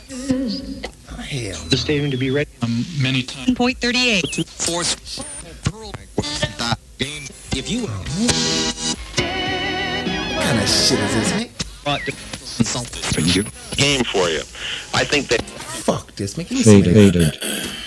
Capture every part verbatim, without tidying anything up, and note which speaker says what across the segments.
Speaker 1: Hell.
Speaker 2: The stadium to be ready.
Speaker 3: Um, many times.
Speaker 4: Point thirty-eight.
Speaker 3: Force. Game. If you.
Speaker 1: What kind of shit is this, man?
Speaker 3: For you.
Speaker 2: Game for you. I think that.
Speaker 1: Fuck this, man. Give me some of
Speaker 5: Faded.
Speaker 1: that.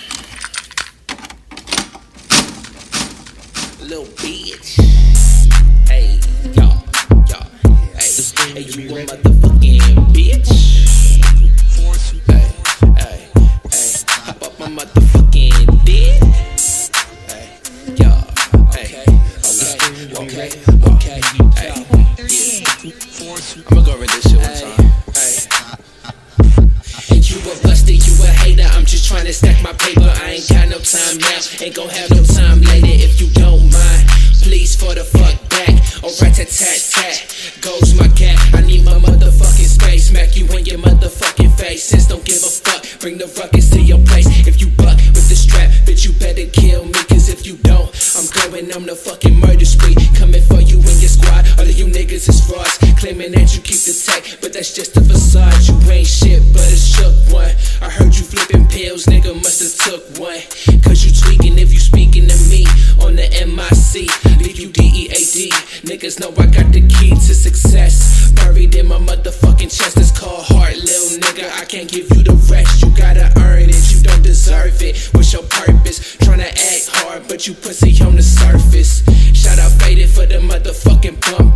Speaker 6: Little bitch. Hey, y'all, y'all. Hey, hey, you a motherfucking bitch. Hey, hey, hey. Hop up my motherfucking dick. Hey, y'all. Hey, okay, okay, okay. Hey, I'ma go read this shit one time. Hey, hey, you a buster, you a hater. I'm just trying to stack my paper. I ain't got no time now. Ain't gon' have no time later if you don't mind. Please for the fuck back. Alright, tat tat tat. Goes my cat. I need my motherfucking space. Smack you in your motherfucking face. Since don't give a fuck. Bring the ruckus to your place. If you buck with the strap, bitch, you better kill me. Cause if you don't, I'm going on the fucking murder spree. Coming for you and your squad. All of you niggas is frauds. Claiming that you keep the tech, but that's just a facade. You ain't shit, but a shook one. I heard you flipping pills, nigga must've took one. Cause you tweaking if you speaking to me on the M I C. Leave you D E A D. Niggas know I got the key to success. Buried in my motherfucking chest. It's called heart, little nigga. I can't give you the rest. You gotta earn it, you don't deserve it. What's your purpose? Tryna act hard, but you pussy on the surface. Shout out Faded for the motherfucking bump.